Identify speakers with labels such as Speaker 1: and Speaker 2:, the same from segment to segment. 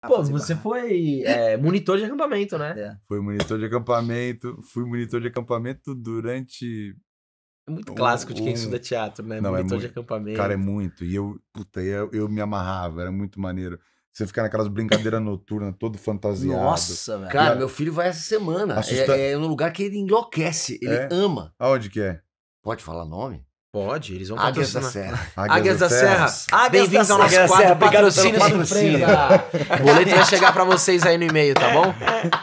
Speaker 1: Pô, você foi monitor de acampamento, né?
Speaker 2: Fui monitor de acampamento durante...
Speaker 1: É muito clássico de quem estuda teatro, né?
Speaker 2: Não,
Speaker 1: Monitor de acampamento.
Speaker 2: Cara, é muito. E eu me amarrava, era muito maneiro. Você ficar naquelas brincadeiras noturnas, todo fantasiado.
Speaker 3: Nossa, velho. Cara, meu filho vai essa semana. É um lugar que ele enlouquece, ele ama.
Speaker 2: Aonde que é?
Speaker 3: Pode falar nome?
Speaker 1: Pode, eles vão
Speaker 3: Águias da
Speaker 1: patrocinar.
Speaker 3: Serra.
Speaker 1: Águias da Serra. Bem-vindos ao nosso
Speaker 3: Águias da
Speaker 1: quadro
Speaker 3: Serra.
Speaker 1: Patrocínio Surpresa. O boleto vai chegar pra vocês aí no e-mail, tá bom?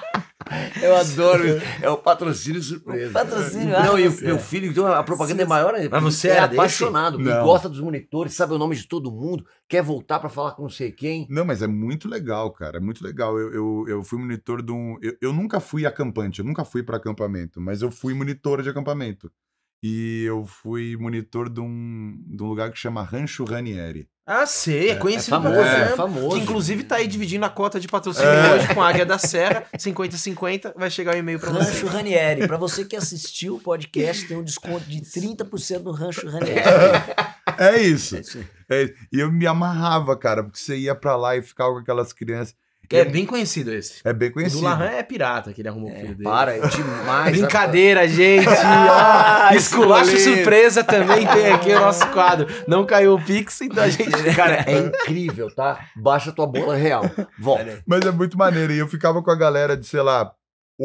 Speaker 3: Eu adoro isso. É o patrocínio surpresa.
Speaker 4: Patrocínio,
Speaker 3: não, e o meu filho, então a propaganda é maior ainda.
Speaker 1: Mas você
Speaker 3: é
Speaker 1: era
Speaker 3: apaixonado,
Speaker 2: desse? Não.
Speaker 3: gosta dos monitores, sabe o nome de todo mundo, quer voltar pra falar com não sei quem.
Speaker 2: Não, mas é muito legal, cara. É muito legal. Eu fui monitor de um... Eu nunca fui acampante, eu nunca fui para acampamento, mas eu fui monitor de acampamento. E eu fui monitor de um lugar que chama Rancho Ranieri.
Speaker 1: Ah, sei, é conhecido
Speaker 3: famoso,
Speaker 1: pra caramba.
Speaker 3: é famoso.
Speaker 1: Que inclusive tá aí dividindo a cota de patrocínio hoje com a Águia da Serra, 50-50, vai chegar o e-mail pra você.
Speaker 4: Rancho Ranieri. Pra você que assistiu o podcast, tem um desconto de 30% no Rancho Ranieri.
Speaker 2: É isso. E eu me amarrava, cara, porque você ia pra lá e ficava com aquelas crianças.
Speaker 1: É bem conhecido esse.
Speaker 2: É bem
Speaker 1: O
Speaker 2: conhecido.
Speaker 1: do Larran é pirata, que ele arrumou o filho dele.
Speaker 3: Para, é demais.
Speaker 1: Brincadeira, gente. Esculacho surpresa também tem aqui o nosso quadro. Não caiu o Pix, então a gente...
Speaker 3: Cara, é incrível, tá? Baixa tua bola real. Volta.
Speaker 2: Mas é muito maneiro. E eu ficava com a galera de, sei lá,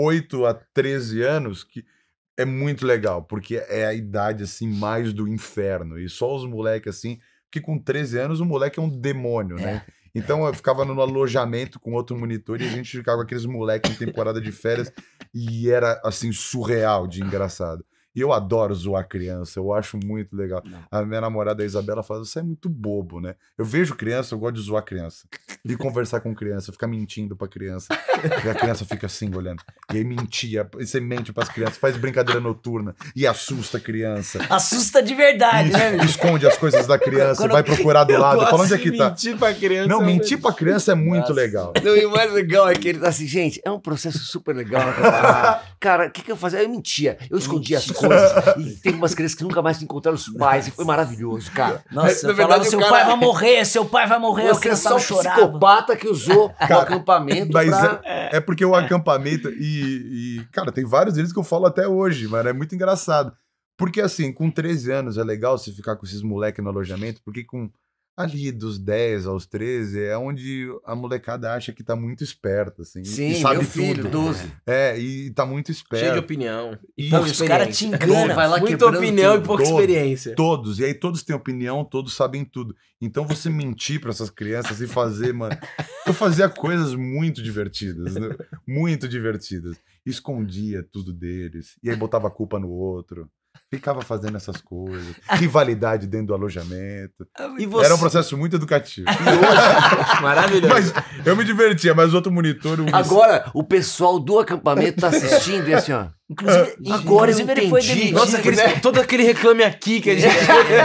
Speaker 2: 8 a 13 anos, que é muito legal, porque é a idade, assim, mais do inferno. E só os moleques, assim... Porque com 13 anos o moleque é um demônio, né? Então eu ficava no alojamento com outro monitor e a gente ficava com aqueles moleques em temporada de férias e era, assim, surreal de engraçado. E eu adoro zoar criança, eu acho muito legal. A minha namorada, a Isabela, fala, você é muito bobo, né? Eu vejo criança, eu gosto de zoar criança. De conversar com criança, ficar mentindo pra criança. E a criança fica assim, olhando. E aí mentia, e você mente pras crianças, faz brincadeira noturna e assusta a criança.
Speaker 4: Assusta de verdade, né?
Speaker 2: Esconde as coisas da criança, vai procurar do lado. Fala onde é que tá.
Speaker 1: Mentir pra criança.
Speaker 2: Não, mentir pra criança é muito legal.
Speaker 3: Não, e o mais legal é que ele tá assim, gente, é um processo super legal. Cara, o que eu fazia? Eu mentia, eu escondia as coisas. E tem umas crianças que nunca mais encontraram os pais. E foi maravilhoso, cara.
Speaker 4: Nossa, eu falava, seu pai vai morrer, seu pai vai morrer.
Speaker 3: Você é só um psicopata que usou o acampamento
Speaker 2: mas
Speaker 3: pra...
Speaker 2: é porque o acampamento... cara, tem vários deles que eu falo até hoje, mano. É muito engraçado. Porque, assim, com 13 anos é legal você ficar com esses moleques no alojamento, porque com... Ali, dos 10 aos 13, é onde a molecada acha que tá muito esperta, assim.
Speaker 3: Sim,
Speaker 2: e sabe
Speaker 3: meu filho,
Speaker 2: tudo.
Speaker 3: 12.
Speaker 2: E tá muito esperto.
Speaker 1: Cheio de opinião.
Speaker 2: E
Speaker 4: Então, os caras te enganam.
Speaker 3: Vai lá
Speaker 1: Muita opinião
Speaker 3: tudo.
Speaker 1: e pouca experiência.
Speaker 2: Todos. E aí todos têm opinião, todos sabem tudo. Então você mentir pra essas crianças e fazer, mano... Eu fazia coisas muito divertidas, né? Muito divertidas. Escondia tudo deles. E aí botava a culpa no outro. Ficava fazendo essas coisas. Rivalidade dentro do alojamento.
Speaker 1: E você...
Speaker 2: Era um processo muito educativo.
Speaker 1: Maravilhoso.
Speaker 2: Mas eu me divertia, mas o outro monitor...
Speaker 3: Agora, o pessoal do acampamento tá assistindo e assim, ó...
Speaker 4: Inclusive,
Speaker 3: Agora eu
Speaker 4: ele foi
Speaker 3: entendi.
Speaker 4: demitido.
Speaker 1: Nossa, todo aquele reclame aqui que a gente...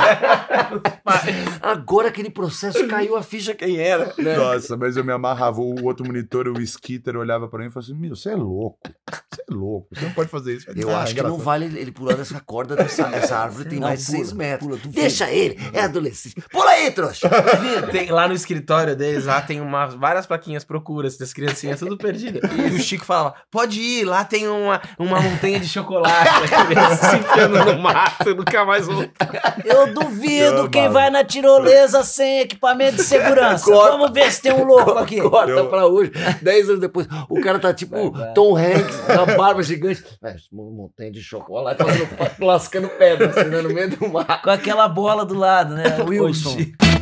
Speaker 3: Agora aquele processo caiu a ficha quem era, né?
Speaker 2: Nossa, mas eu me amarrava. O outro monitor, o Skitter, olhava pra mim e falava assim, meu, você é louco. Você é louco. Você não pode fazer isso.
Speaker 3: Eu acho que não vale ele pular dessa corda dessa árvore, tem mais de 6 metros. Deixa ele, é adolescente. Pula aí, trouxa!
Speaker 1: Tem, lá no escritório deles, lá tem várias plaquinhas procuras das criancinhas, tudo perdidas. E o Chico fala, pode ir, lá tem uma montanha de chocolate. A criança se enfiando no mato, nunca mais volta.
Speaker 4: Eu duvido quem vai na tirolesa sem equipamento de segurança.
Speaker 3: Corta.
Speaker 4: Vamos ver se tem um louco aqui.
Speaker 3: Corta pra hoje, 10 anos depois. O cara tá tipo Tom Hanks, com a barba gigante. Montanha de chocolate, lascando pedra, assim, né, no meio do mar.
Speaker 4: Com aquela bola do lado, né? Wilson.